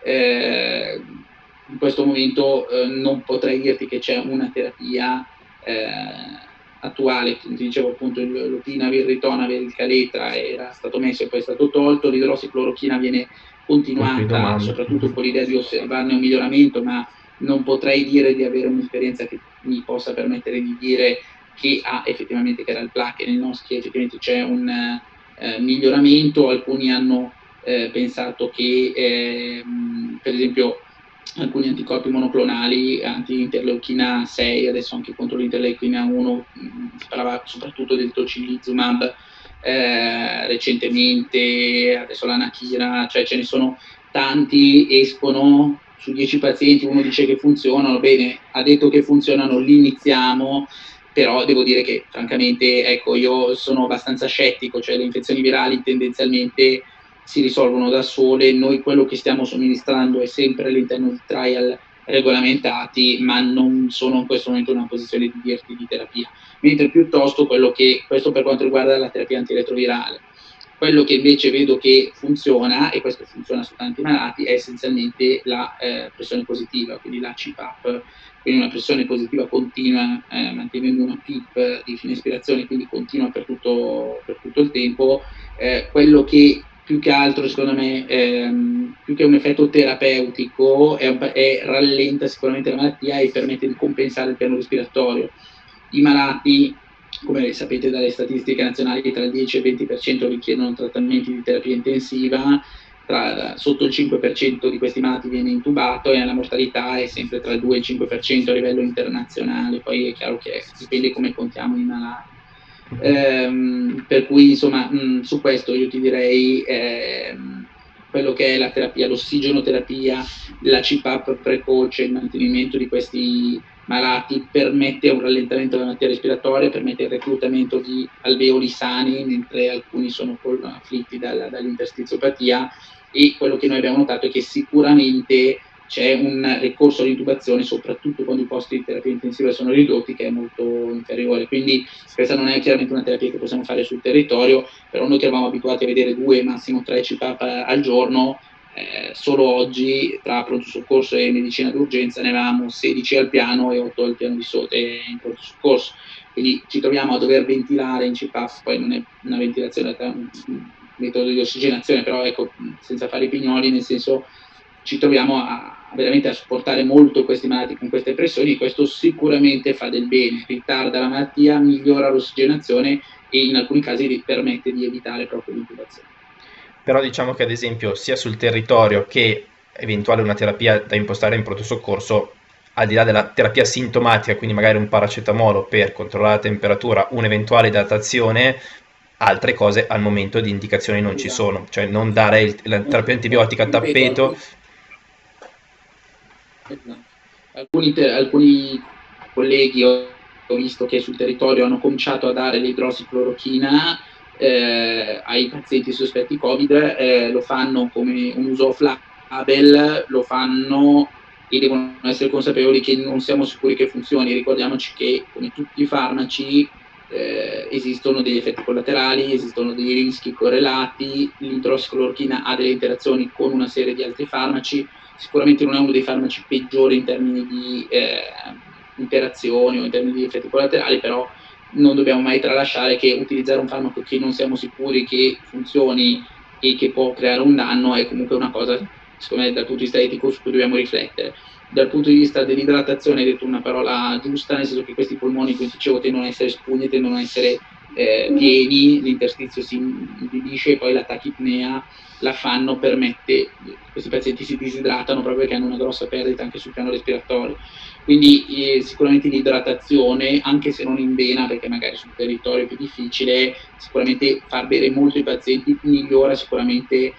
In questo momento non potrei dirti che c'è una terapia attuale. Ti dicevo appunto l'opinavir, ritonavir, il Caletra era stato messo e poi è stato tolto, l'idrossiclorochina viene continuata soprattutto con l'idea di osservarne un miglioramento, ma non potrei dire di avere un'esperienza che mi possa permettere di dire che effettivamente, che era il plaque nel NOSCHI, effettivamente c'è un miglioramento. Alcuni hanno pensato che per esempio alcuni anticorpi monoclonali, anti-interleuchina 6, adesso anche contro l'interleuchina 1, si parlava soprattutto del tocilizumab recentemente, adesso l'anachira, cioè ce ne sono tanti, escono su 10 pazienti, uno dice che funzionano, bene, ha detto che funzionano, li iniziamo, però devo dire che francamente, ecco, io sono abbastanza scettico, cioè le infezioni virali tendenzialmente si risolvono da sole, noi quello che stiamo somministrando è sempre all'interno di trial regolamentati, ma non sono in questo momento in una posizione di dirti di terapia, mentre piuttosto questo per quanto riguarda la terapia antiretrovirale. Quello che invece vedo che funziona, e questo funziona su tanti malati, è essenzialmente la pressione positiva, quindi la CPAP, quindi una pressione positiva continua, mantenendo una PIP di fine ispirazione, quindi continua per tutto il tempo. Quello che più che altro, secondo me, più che un effetto terapeutico, rallenta sicuramente la malattia e permette di compensare il piano respiratorio. I malati, come sapete dalle statistiche nazionali, tra il 10 e il 20% richiedono trattamenti di terapia intensiva, sotto il 5% di questi malati viene intubato e la mortalità è sempre tra il 2 e il 5% a livello internazionale. Poi è chiaro che dipende come contiamo i malati. Per cui insomma su questo io ti direi quello che è la terapia, l'ossigenoterapia, la CPAP precoce, il mantenimento di questi malati permette un rallentamento della malattia respiratoria, permette il reclutamento di alveoli sani mentre alcuni sono afflitti dall'interstiziopatia, e quello che noi abbiamo notato è che sicuramente c'è un ricorso all'intubazione, soprattutto quando i posti di terapia intensiva sono ridotti, che è molto inferiore. Quindi questa non è chiaramente una terapia che possiamo fare sul territorio, però noi che eravamo abituati a vedere 2, massimo 3 CPAP al giorno, solo oggi tra pronto soccorso e medicina d'urgenza ne avevamo 16 al piano e 8 al piano di sotto in pronto soccorso. Quindi ci troviamo a dover ventilare in CPAP, poi non è una ventilazione, è un metodo di ossigenazione, però ecco, senza fare i pignoli, nel senso ci troviamo veramente a supportare molto questi malati con queste pressioni, e questo sicuramente fa del bene, ritarda la malattia, migliora l'ossigenazione e in alcuni casi permette di evitare proprio l'intubazione. Però diciamo che ad esempio sia sul territorio che eventuale una terapia da impostare in pronto soccorso, al di là della terapia sintomatica, quindi magari un paracetamolo per controllare la temperatura, un'eventuale idratazione, altre cose al momento di indicazioni non ci sono, cioè non dare la terapia antibiotica a tappeto. Alcuni colleghi ho visto che sul territorio hanno cominciato a dare l'idrossiclorochina, ai pazienti sospetti Covid, lo fanno come un uso off-label, lo fanno e devono essere consapevoli che non siamo sicuri che funzioni. Ricordiamoci che, come tutti i farmaci, esistono degli effetti collaterali, esistono dei rischi correlati, l'idrossiclorochina ha delle interazioni con una serie di altri farmaci, sicuramente non è uno dei farmaci peggiori in termini di interazioni o in termini di effetti collaterali, però non dobbiamo mai tralasciare che utilizzare un farmaco che non siamo sicuri che funzioni e che può creare un danno è comunque una cosa, secondo me, dal punto di vista etico su cui dobbiamo riflettere. Dal punto di vista dell'idratazione hai detto una parola giusta, nel senso che questi polmoni, come dicevo, tendono a essere spugni, tendono a essere pieni, l'interstizio si inibisce e poi la tachipnea l'affanno permette, questi pazienti si disidratano proprio perché hanno una grossa perdita anche sul piano respiratorio. Quindi sicuramente l'idratazione, anche se non in vena, perché magari sul territorio è più difficile, sicuramente far bere molto i pazienti migliora sicuramente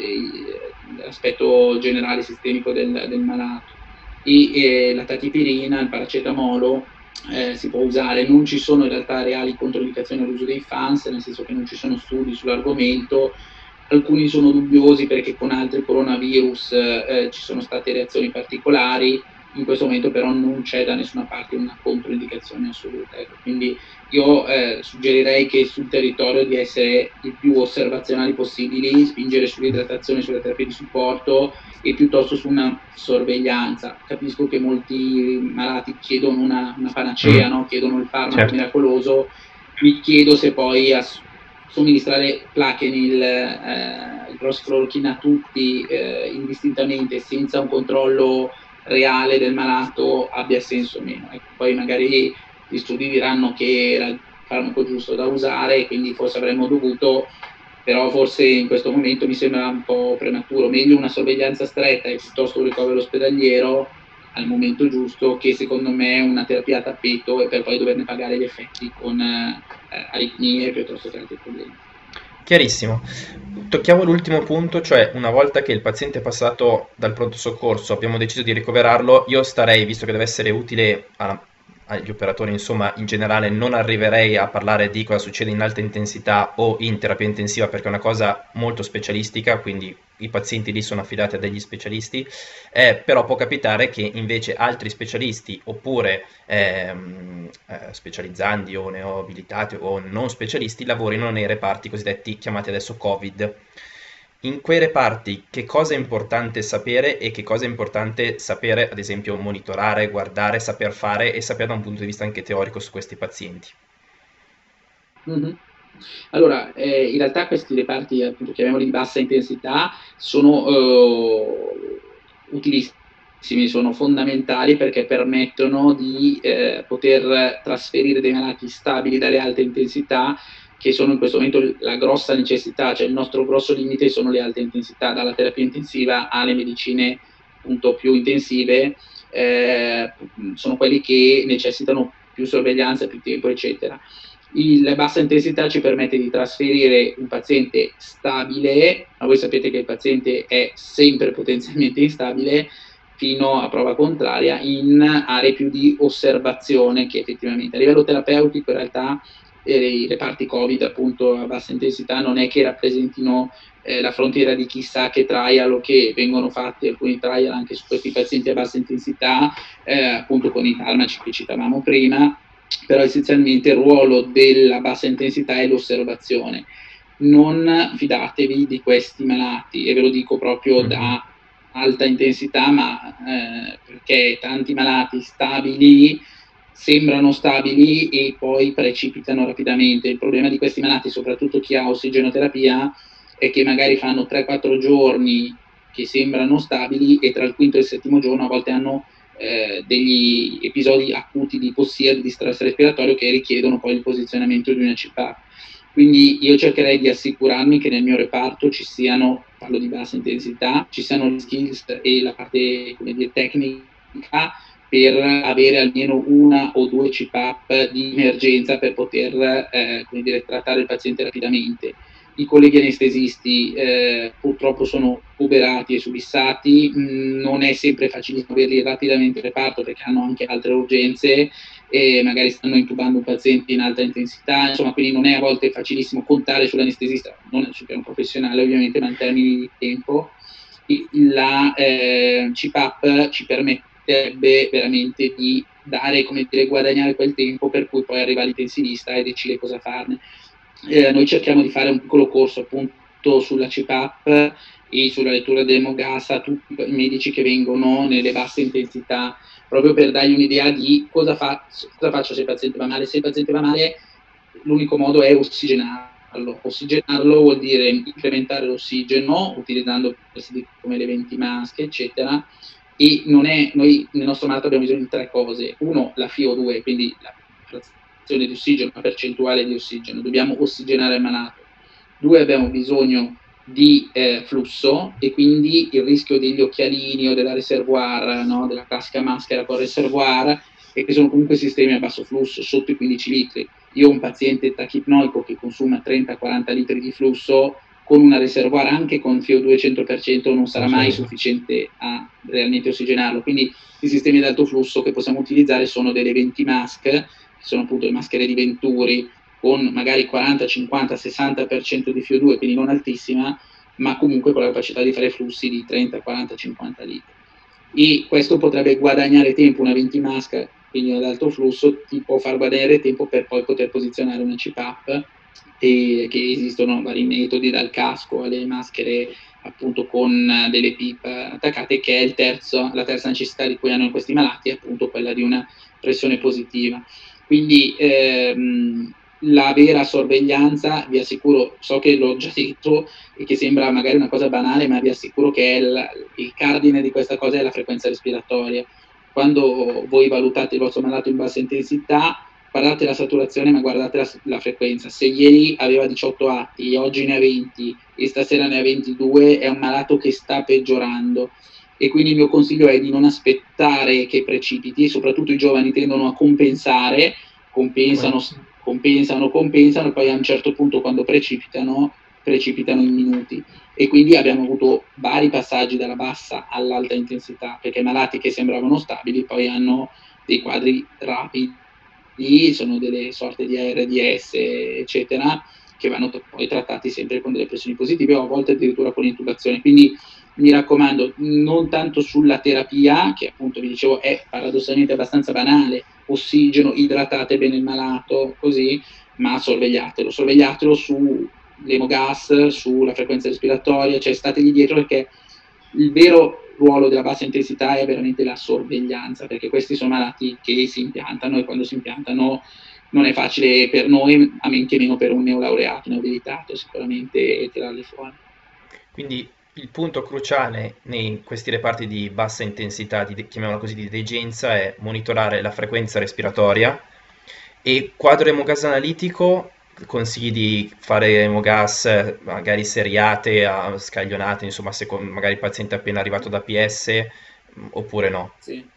l'aspetto generale sistemico del malato. E la tachipirina, il paracetamolo, si può usare, non ci sono in realtà reali controindicazioni all'uso dei FANS, nel senso che non ci sono studi sull'argomento, alcuni sono dubbiosi perché con altri coronavirus ci sono state reazioni particolari, in questo momento però non c'è da nessuna parte una controindicazione assoluta. Ecco. Quindi io suggerirei che sul territorio di essere il più osservazionali possibili, spingere sull'idratazione, sulla terapia di supporto e piuttosto su una sorveglianza. Capisco che molti malati chiedono una panacea, no? Chiedono il farmaco miracoloso, mi chiedo se poi somministrare Plaquenil, idrossiclorochina a tutti indistintamente senza un controllo reale del malato abbia senso o meno. Ecco, poi magari gli studi diranno che era il farmaco giusto da usare, quindi forse avremmo dovuto, però forse in questo momento mi sembra un po' prematuro. Meglio una sorveglianza stretta e piuttosto un ricovero ospedaliero al momento giusto, che secondo me è una terapia a tappeto e per poi doverne pagare gli effetti con aritmie piuttosto che altri problemi. Chiarissimo. Tocchiamo l'ultimo punto, cioè una volta che il paziente è passato dal pronto soccorso, abbiamo deciso di ricoverarlo, io starei, visto che deve essere utile agli operatori, insomma, in generale, non arriverei a parlare di cosa succede in alta intensità o in terapia intensiva perché è una cosa molto specialistica, quindi i pazienti lì sono affidati a degli specialisti, però può capitare che invece altri specialisti oppure specializzandi o neoabilitati o non specialisti lavorino nei reparti cosiddetti chiamati adesso Covid. In quei reparti che cosa è importante sapere e che cosa è importante sapere, ad esempio, monitorare, guardare, saper fare e sapere da un punto di vista anche teorico su questi pazienti? Mm-hmm. Allora, in realtà questi reparti, appunto, chiamiamoli di bassa intensità, sono utilissimi, sono fondamentali perché permettono di poter trasferire dei malati stabili dalle alte intensità, che sono in questo momento la grossa necessità, cioè il nostro grosso limite sono le alte intensità, dalla terapia intensiva alle medicine appunto più intensive, sono quelli che necessitano più sorveglianza, più tempo, eccetera. La bassa intensità ci permette di trasferire un paziente stabile, ma voi sapete che il paziente è sempre potenzialmente instabile, fino a prova contraria, in aree più di osservazione che effettivamente a livello terapeutico in realtà i reparti Covid appunto a bassa intensità non è che rappresentino la frontiera di chissà che trial o che vengono fatti alcuni trial anche su questi pazienti a bassa intensità, appunto con i farmaci che citavamo prima, però essenzialmente il ruolo della bassa intensità è l'osservazione. Non fidatevi di questi malati, e ve lo dico proprio da alta intensità, ma perché tanti malati stabili sembrano stabili e poi precipitano rapidamente. Il problema di questi malati, soprattutto chi ha ossigenoterapia, è che magari fanno 3-4 giorni che sembrano stabili e tra il quinto e il settimo giorno a volte hanno degli episodi acuti di ipossia, di distress respiratorio che richiedono poi il posizionamento di una CPAP. Quindi io cercherei di assicurarmi che nel mio reparto ci siano, parlo di bassa intensità, ci siano le skills e la parte, come dire, tecnica per avere almeno una o due CPAP di emergenza per poter come dire, trattare il paziente rapidamente. I colleghi anestesisti purtroppo sono uberati e subissati, non è sempre facilissimo averli rapidamente in reparto perché hanno anche altre urgenze e magari stanno intubando un paziente in alta intensità, insomma, quindi non è a volte facilissimo contare sull'anestesista, non sul piano professionale ovviamente, ma in termini di tempo. La CPAP ci permetterebbe veramente di dare, come dire, guadagnare quel tempo per cui poi arriva l'intensivista e decide cosa farne. Noi cerchiamo di fare un piccolo corso appunto sulla CPAP e sulla lettura dell'emogas a tutti i medici che vengono nelle basse intensità, proprio per dargli un'idea di cosa faccio se il paziente va male. Se il paziente va male, l'unico modo è ossigenarlo. Ossigenarlo vuol dire incrementare l'ossigeno utilizzando presidi come le 20 mask, eccetera. E noi nel nostro malato abbiamo bisogno di 3 cose. Uno, la FiO2, quindi la frazione di ossigeno, la percentuale di ossigeno. Dobbiamo ossigenare il malato. 2, abbiamo bisogno di flusso, e quindi il rischio degli occhialini o della reservoir, no? Della classica maschera con reservoir, e che sono comunque sistemi a basso flusso, sotto i 15 litri. Io ho un paziente tachipnoico che consuma 30-40 litri di flusso, con una reservoir anche con FiO2 100% non sarà mai sufficiente a realmente ossigenarlo. Quindi i sistemi ad alto flusso che possiamo utilizzare sono delle 20 mask, che sono appunto le maschere di Venturi, con magari 40, 50, 60% di FiO2, quindi non altissima, ma comunque con la capacità di fare flussi di 30, 40, 50 litri. E questo potrebbe guadagnare tempo, una 20 mask, quindi ad alto flusso, ti può far guadagnare tempo per poi poter posizionare una CPAP, e che esistono vari metodi, dal casco alle maschere appunto con delle PIP attaccate, che è la terza necessità di cui hanno questi malati, è appunto quella di una pressione positiva. Quindi la vera sorveglianza, vi assicuro, so che l'ho già detto e che sembra magari una cosa banale, ma vi assicuro che il cardine di questa cosa è la frequenza respiratoria. Quando voi valutate il vostro malato in bassa intensità, guardate la saturazione, ma guardate la frequenza. Se ieri aveva 18 atti, oggi ne ha 20 e stasera ne ha 22, è un malato che sta peggiorando. E quindi il mio consiglio è di non aspettare che precipiti, soprattutto i giovani tendono a compensare, compensano, e poi a un certo punto, quando precipitano in minuti. E quindi abbiamo avuto vari passaggi dalla bassa all'alta intensità, perché malati che sembravano stabili poi hanno dei quadri rapidi, sono delle sorte di ARDS, eccetera, che vanno poi trattati sempre con delle pressioni positive o a volte addirittura con intubazione. Quindi mi raccomando, non tanto sulla terapia, che appunto vi dicevo è paradossalmente abbastanza banale, ossigeno, idratate bene il malato, così, ma sorvegliatelo sull'emogas, sulla frequenza respiratoria, cioè stategli dietro, perché il vero ruolo della bassa intensità è veramente la sorveglianza, perché questi sono malati che si impiantano, e quando si impiantano non è facile per noi, a men che meno per un neolaureato, neoabilitato, sicuramente tirarli fuori. Quindi il punto cruciale in questi reparti di bassa intensità, chiamiamola così, di degenza, è monitorare la frequenza respiratoria. E quadro emogas analitico, consigli di fare emogas magari seriate, scaglionate, insomma, magari il paziente è appena arrivato da PS, oppure no? Sì.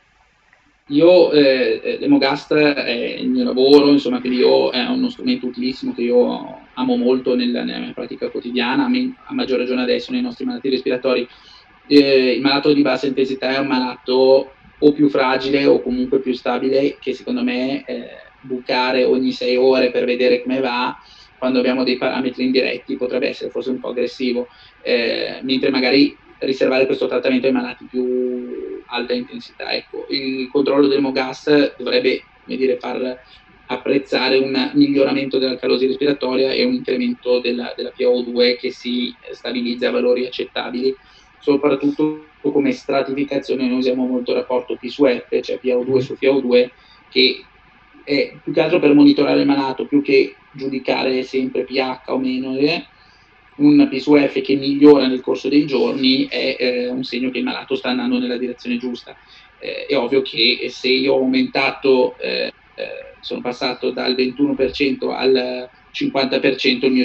Io, l'Emogast è il mio lavoro, insomma, quindi è uno strumento utilissimo che io amo molto nella mia pratica quotidiana, a maggior ragione adesso nei nostri malati respiratori. Il malato di bassa intensità è un malato o più fragile o comunque più stabile, che secondo me bucare ogni 6 ore per vedere come va, quando abbiamo dei parametri indiretti, potrebbe essere forse un po' aggressivo, mentre magari riservare questo trattamento ai malati più alta intensità. Ecco, il controllo dell'emogas dovrebbe, come dire, far apprezzare un miglioramento dell'alcalosi respiratoria e un incremento della PaO2 che si stabilizza a valori accettabili, soprattutto come stratificazione. Noi usiamo molto il rapporto P su F, cioè PaO2 su PaO2, che è più che altro per monitorare il malato, più che giudicare sempre pH o meno. Un P su F che migliora nel corso dei giorni è un segno che il malato sta andando nella direzione giusta. È ovvio che se io ho aumentato, sono passato dal 21% al 50% il mio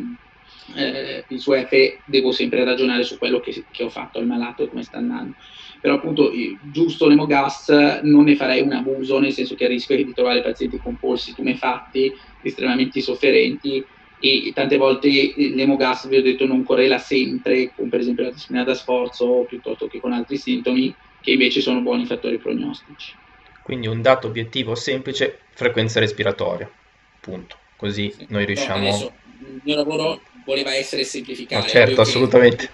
P su F, devo sempre ragionare su quello che ho fatto al malato e come sta andando. Però appunto giusto l'emogas non ne farei un abuso, nel senso che rischio di trovare pazienti con polsi tumefatti, estremamente sofferenti, e tante volte l'emogas, vi ho detto, non correla sempre con per esempio la dispnea da sforzo piuttosto che con altri sintomi che invece sono buoni fattori prognostici. Quindi un dato obiettivo semplice, frequenza respiratoria, punto. Così Sì. noi No, riusciamo... adesso il mio lavoro voleva essere No, semplificare, è ovvio certo, che assolutamente.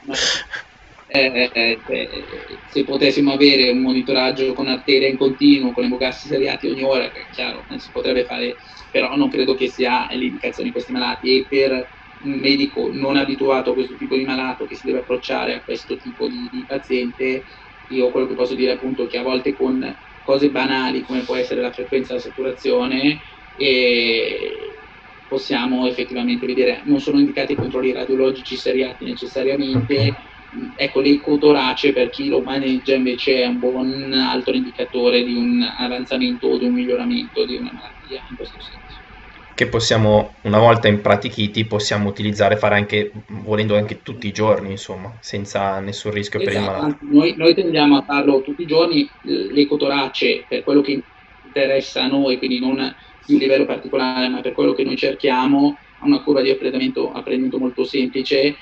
se potessimo avere un monitoraggio con arteria in continuo, con emocasti seriati ogni ora, che è chiaro, si potrebbe fare, però non credo che sia l'indicazione di questi malati, e per un medico non abituato a questo tipo di malato che si deve approcciare a questo tipo di paziente, io quello che posso dire appunto è che a volte con cose banali come può essere la frequenza e la saturazione, possiamo effettivamente vedere, non sono indicati controlli radiologici seriati necessariamente. Ok. Ecco, l'ecotorace per chi lo maneggia invece è un buon altro indicatore di un avanzamento o di un miglioramento di una malattia in questo senso. Che possiamo, una volta impratichiti, possiamo utilizzare, fare anche, volendo anche tutti i giorni, insomma, senza nessun rischio per il Esatto, malato. anzi, noi tendiamo a farlo tutti i giorni, l'ecotorace per quello che interessa a noi, quindi non di un livello particolare, ma per quello che noi cerchiamo, ha una curva di apprendimento molto semplice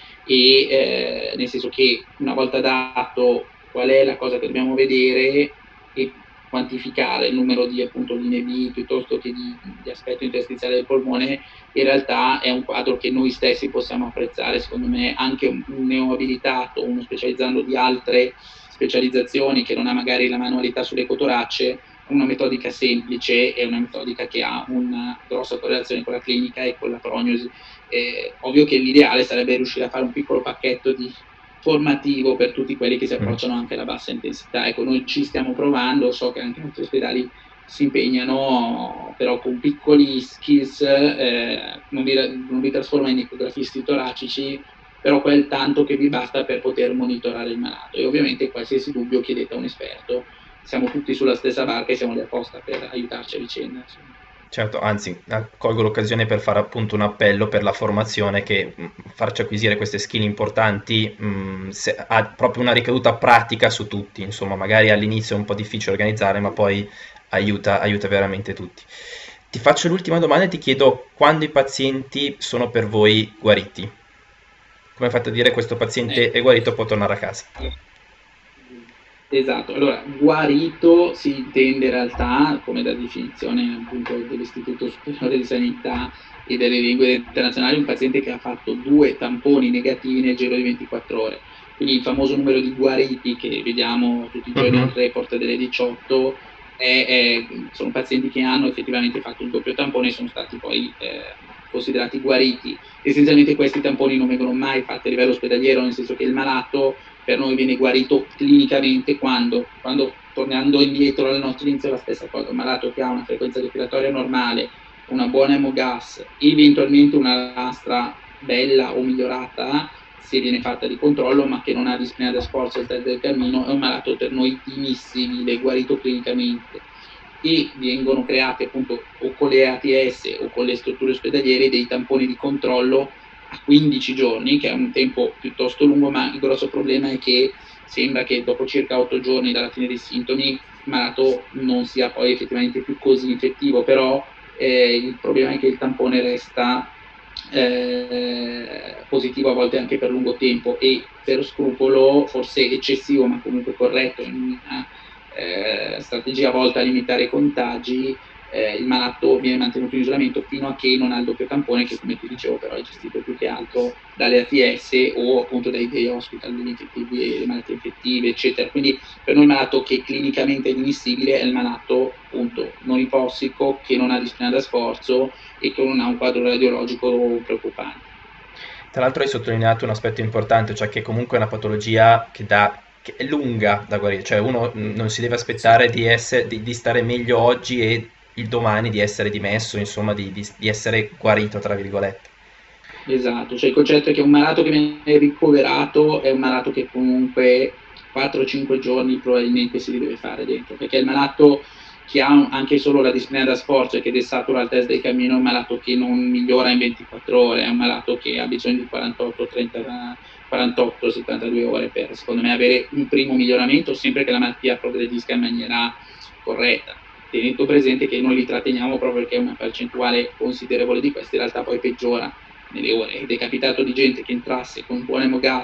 nel senso che una volta dato qual è la cosa che dobbiamo vedere e quantificare il numero di appunto linee B piuttosto che di aspetto interstiziale del polmone, in realtà è un quadro che noi stessi possiamo apprezzare, secondo me anche un neoabilitato, uno specializzando di altre specializzazioni che non ha magari la manualità sull'ecotorace, una metodica semplice e una metodica che ha una grossa correlazione con la clinica e con la prognosi. Ovvio che l'ideale sarebbe riuscire a fare un piccolo pacchetto di formativo per tutti quelli che si Mm. approcciano anche alla bassa intensità. Ecco, noi ci stiamo provando, so che anche altri ospedali si impegnano, però con piccoli skills, non vi trasforma in ecografisti toracici, però quel tanto che vi basta per poter monitorare il malato. E ovviamente qualsiasi dubbio chiedete a un esperto, siamo tutti sulla stessa barca e siamo lì apposta per aiutarci a vicenda. Insomma. Certo, anzi, colgo l'occasione per fare appunto un appello per la formazione che farci acquisire queste skill importanti ha proprio una ricaduta pratica su tutti, insomma, magari all'inizio è un po' difficile organizzare, ma poi aiuta veramente tutti. Ti faccio l'ultima domanda e ti chiedo quando i pazienti sono per voi guariti. Come fate a dire questo paziente è Ecco. guarito, può tornare a casa? Esatto, allora guarito si intende in realtà, come da definizione appunto dell'Istituto Superiore di Sanità e delle Lingue Internazionali, un paziente che ha fatto 2 tamponi negativi nel giro di 24 ore. Quindi il famoso numero di guariti che vediamo tutti i giorni Mhm. nel report delle 18 sono pazienti che hanno effettivamente fatto il doppio tampone e sono stati poi considerati guariti. Essenzialmente questi tamponi non vengono mai fatti a livello ospedaliero, nel senso che il malato per noi viene guarito clinicamente quando tornando indietro al nostro inizio è la stessa cosa, un malato che ha una frequenza respiratoria normale, una buona emogas, eventualmente una lastra bella o migliorata, se viene fatta di controllo, ma che non ha dispnea da sforzo al test del cammino, è un malato per noi dimmissibile, guarito clinicamente. E vengono create appunto o con le ATS o con le strutture ospedaliere dei tamponi di controllo a 15 giorni, che è un tempo piuttosto lungo, ma il grosso problema è che sembra che dopo circa 8 giorni dalla fine dei sintomi il malato non sia poi effettivamente più così infettivo, però il problema è che il tampone resta positivo a volte anche per lungo tempo e per scrupolo, forse eccessivo ma comunque corretto, in una strategia volta a limitare i contagi, il malato viene mantenuto in isolamento fino a che non ha il doppio tampone che, come ti dicevo, però è gestito più che altro dalle ATS o appunto dai hospital degli infettivi, le malattie infettive, eccetera. Quindi per noi il malato che clinicamente è ammissibile è il malato appunto non ipossico, che non ha dispnea da sforzo e che non ha un quadro radiologico preoccupante. Tra l'altro hai sottolineato un aspetto importante, cioè che comunque è una patologia che è lunga da guarire, cioè uno non si deve Sì. aspettare di stare meglio oggi e il domani di essere dimesso, insomma di essere guarito, tra virgolette. Esatto, cioè il concetto è che un malato che viene ricoverato è un malato che comunque 4-5 giorni probabilmente si deve fare dentro, perché il malato che ha anche solo la dispnea da sforzo e che desatura il test del cammino è un malato che non migliora in 24 ore, è un malato che ha bisogno di 48, 30, 48, 72 ore per, secondo me, avere un primo miglioramento, sempre che la malattia progredisca in maniera corretta. Tenendo presente che noi li tratteniamo proprio perché una percentuale considerevole di questi in realtà poi peggiora nelle ore, ed è capitato di gente che entrasse con buon emogas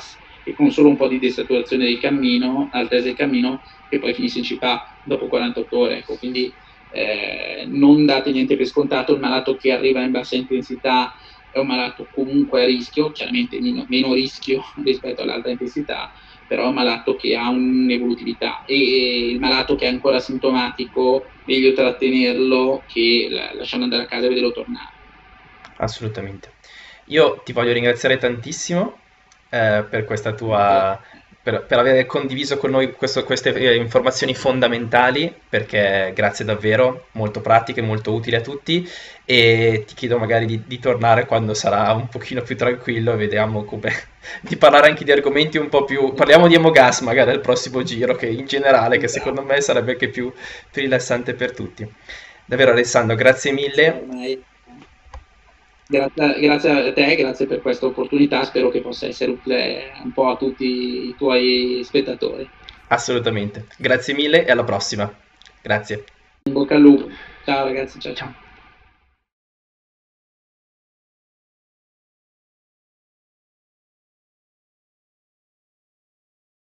e con solo un po' di desaturazione del cammino, altezza del cammino, e poi finisce in CPAP dopo 48 ore. Ecco, quindi non date niente per scontato. Il malato che arriva in bassa intensità è un malato comunque a rischio, chiaramente meno rischio rispetto all'alta intensità, però è un malato che ha un'evolutività, e il malato che è ancora sintomatico meglio trattenerlo che lasciarlo andare a casa e vederlo tornare. Assolutamente. Io ti voglio ringraziare tantissimo per questa tua, per aver condiviso con noi queste informazioni fondamentali, perché grazie davvero, molto pratiche, molto utili a tutti, e ti chiedo magari di tornare quando sarà un pochino più tranquillo e vediamo come, di parlare anche di argomenti un po' più, parliamo di emogas magari al prossimo giro, che in generale, che secondo me sarebbe anche più rilassante per tutti. Davvero Alessandro, grazie mille. Ormai. Grazie a te, grazie per questa opportunità, spero che possa essere utile un po' a tutti i tuoi spettatori. Assolutamente. Grazie mille e alla prossima. Grazie. In bocca al lupo. Ciao ragazzi, ciao ciao.